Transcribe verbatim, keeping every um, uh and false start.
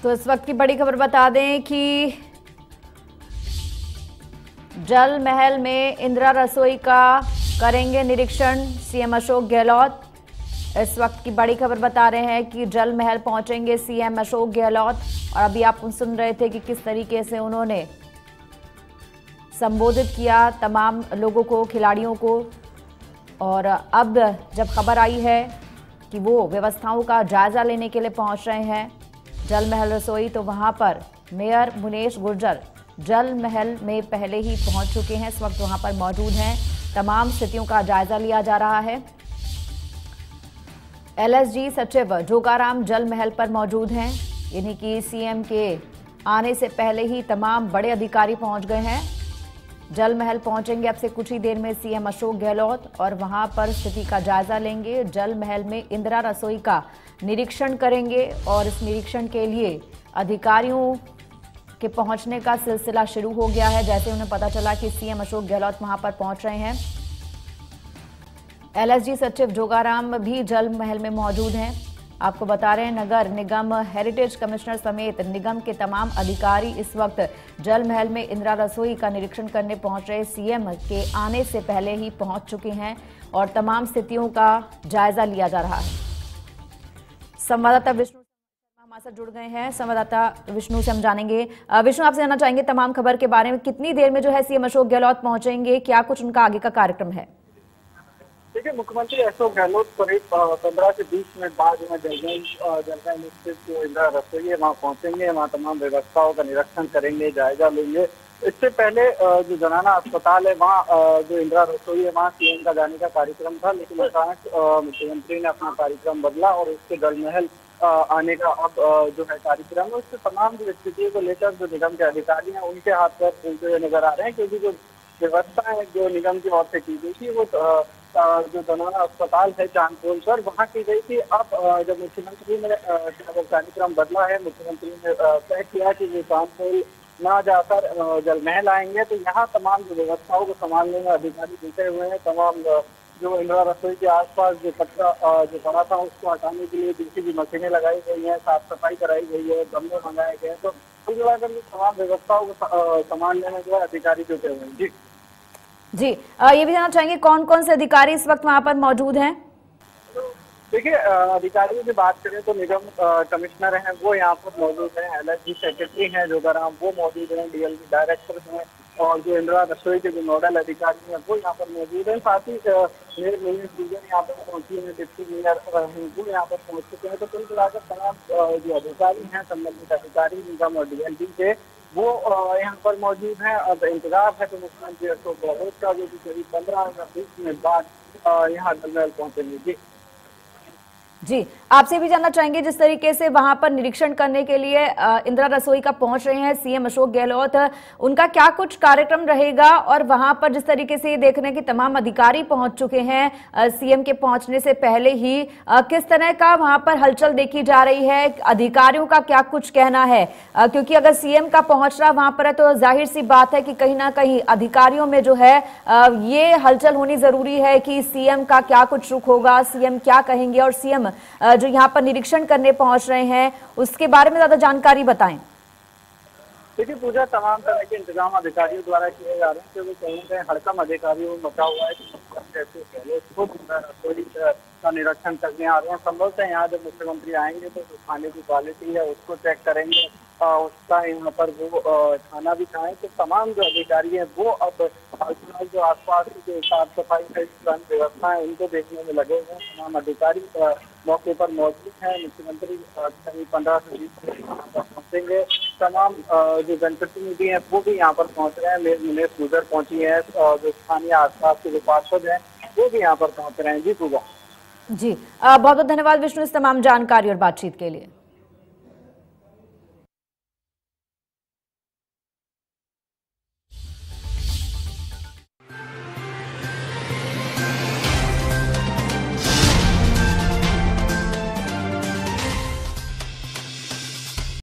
तो इस वक्त की बड़ी खबर बता दें कि जल महल में इंदिरा रसोई का करेंगे निरीक्षण सीएम अशोक गहलोत। इस वक्त की बड़ी खबर बता रहे हैं कि जल महल पहुंचेंगे सीएम अशोक गहलोत। और अभी आप सुन रहे थे कि किस तरीके से उन्होंने संबोधित किया तमाम लोगों को, खिलाड़ियों को। और अब जब खबर आई है कि वो व्यवस्थाओं का जायजा लेने के लिए पहुंच रहे हैं जल महल रसोई, तो वहां पर मेयर मुनेश गुर्जर जल महल में पहले ही पहुंच चुके हैं, इस वक्त वहां पर मौजूद हैं। तमाम स्थितियों का जायजा लिया जा रहा है। एलएसजी सचिव जोगाराम जल महल पर मौजूद हैं, यानी कि सीएम के आने से पहले ही तमाम बड़े अधिकारी पहुंच गए हैं। जल महल पहुंचेंगे अब से कुछ ही देर में सीएम अशोक गहलोत और वहां पर स्थिति का जायजा लेंगे। जल महल में इंदिरा रसोई का निरीक्षण करेंगे और इस निरीक्षण के लिए अधिकारियों के पहुंचने का सिलसिला शुरू हो गया है। जैसे उन्हें पता चला कि सीएम अशोक गहलोत वहां पर पहुंच रहे हैं, एलएसजी सचिव जोगाराम भी जल महल में मौजूद हैं। आपको बता रहे हैं नगर निगम हेरिटेज कमिश्नर समेत निगम के तमाम अधिकारी इस वक्त जल महल में इंदिरा रसोई का निरीक्षण करने पहुंच रहे सीएम के आने से पहले ही पहुंच चुके हैं और तमाम स्थितियों का जायजा लिया जा रहा है। संवाददाता विष्णु हमारे साथ जुड़ गए हैं। संवाददाता विष्णु से हम जानेंगे, विष्णु आपसे जानना चाहेंगे तमाम खबर के बारे में, कितनी देर में जो है सीएम अशोक गहलोत पहुंचेंगे, क्या कुछ उनका आगे का कार्यक्रम है? देखिए, मुख्यमंत्री अशोक गहलोत करीब पंद्रह से बीस मिनट बाद जलगांव जलगांव स्थित जो इंदिरा रसोई है वहाँ पहुंचेंगे, वहाँ तमाम व्यवस्थाओं का निरीक्षण करेंगे, जायजा लेंगे। इससे पहले जो जनाना अस्पताल है वहाँ जो इंदिरा रसोई है वहाँ सीएम का जाने का कार्यक्रम था, लेकिन अचानक मुख्यमंत्री ने अपना कार्यक्रम बदला और उसके जल महल आने का अब जो है कार्यक्रम है। उससे तमाम जो स्थितियों को लेकर जो निगम के अधिकारी हैं उनके हाथ पर चलते हुए नजर आ रहे हैं, क्योंकि जो व्यवस्था है जो निगम की ओर से की गई थी वो जो जनाना अस्पताल है चांदपोल पर वहाँ की गई थी। अब जब मुख्यमंत्री ने कार्यक्रम बदला है, मुख्यमंत्री ने तय किया कि जो चांदपोल ना जाकर जल महल आएंगे, तो यहाँ तमाम जो व्यवस्थाओं को संभालने में अधिकारी जुटे हुए हैं। तमाम जो इंदिरा रसोई के आसपास जो कचरा जो पड़ा था उसको हटाने के लिए जेसीबी मशीनें लगाई गई हैं, साफ सफाई कराई गई है, गमले मंगाए गए हैं। तो कुल मिलाकर तमाम व्यवस्थाओं को संभालने में जो है अधिकारी जुटे हुए हैं। जी जी आ, ये भी जानना चाहेंगे कौन कौन से अधिकारी इस वक्त वहां पर मौजूद हैं? देखिए, अधिकारियों की बात करें तो निगम कमिश्नर हैं वो यहाँ पर मौजूद हैं, एलएसजी सेक्रेटरी हैं जोगाराम वो मौजूद हैं, डीएलजी डायरेक्टर हैं और जो इंदिरा रसोई के जो नोडल अधिकारी हैं वो यहाँ पर मौजूद हैं। साथ ही मेयर मुनीश गुर्जर यहाँ पर पहुंची हैं, डिप्टी मेयर वो यहाँ पर पहुंच चुके हैं। तो कुल मिलाकर तमाम जो अधिकारी हैं, संबंधित अधिकारी निगम और डीएलजी के वो यहाँ पर मौजूद हैं। अब इंतजार है तो मुख्यमंत्री अशोक गहलोत का जो कि करीब पंद्रह या बीस मिनट बाद यहाँ जल महल पहुंचेंगे। जी जी आपसे भी जानना चाहेंगे, जिस तरीके से वहां पर निरीक्षण करने के लिए इंदिरा रसोई का पहुंच रहे हैं सीएम अशोक गहलोत, उनका क्या कुछ कार्यक्रम रहेगा? और वहां पर जिस तरीके से ये देख रहे हैं कि तमाम अधिकारी पहुंच चुके हैं सीएम के पहुंचने से पहले ही, किस तरह का वहां पर हलचल देखी जा रही है? अधिकारियों का क्या कुछ कहना है? क्योंकि अगर सीएम का पहुंचना वहां पर है तो जाहिर सी बात है कि कहीं ना कहीं अधिकारियों में जो है ये हलचल होनी जरूरी है कि सीएम का क्या कुछ रुख होगा, सीएम क्या कहेंगे और सीएम जो यहाँ पर निरीक्षण करने पहुंच रहे हैं उसके बारे में ज्यादा जानकारी बताएं। देखिए पूजा, तमाम तरह के इंतजाम अधिकारियों द्वारा किए जा रहे हैं, क्योंकि कहीं ना हड़कम अधिकारियों में मचा हुआ है कि का निरीक्षण करने आ रहे हैं। संभवतः यहाँ जब मुख्यमंत्री आएंगे तो जो खाने की क्वालिटी है उसको चेक करेंगे, उसका यहाँ पर वो खाना भी खाएं। तो तमाम जो अधिकारी हैं वो अब जो आसपास की जो साफ सफाई की व्यवस्था है उनको देखने में लगे हुए हैं। तमाम अधिकारी मौके पर मौजूद हैं। मुख्यमंत्री करीब पंद्रह से बीस मिनट यहाँ पर पहुँचेंगे। तमाम जो जनप्रतिनिधि हैं वो भी यहाँ पर पहुँच रहे हैं। मेयर मुनीश गुर्जर पहुँची है, जो स्थानीय आसपास के जो पार्षद हैं वो भी यहाँ पर पहुँच रहे हैं। जी पूजा। जी बहुत बहुत धन्यवाद विष्णु इस तमाम जानकारी और बातचीत के लिए।